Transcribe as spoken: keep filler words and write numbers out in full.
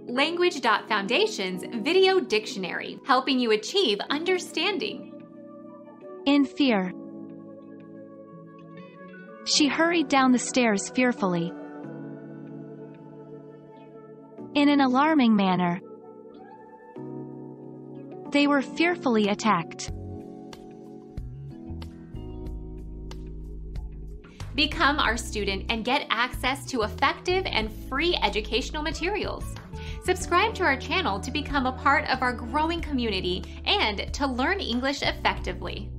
Language dot Foundation's Video Dictionary, helping you achieve understanding. In fear. She hurried down the stairs fearfully. In an alarming manner. They were fearfully attacked. Become our student and get access to effective and free educational materials. Subscribe to our channel to become a part of our growing community and to learn English effectively.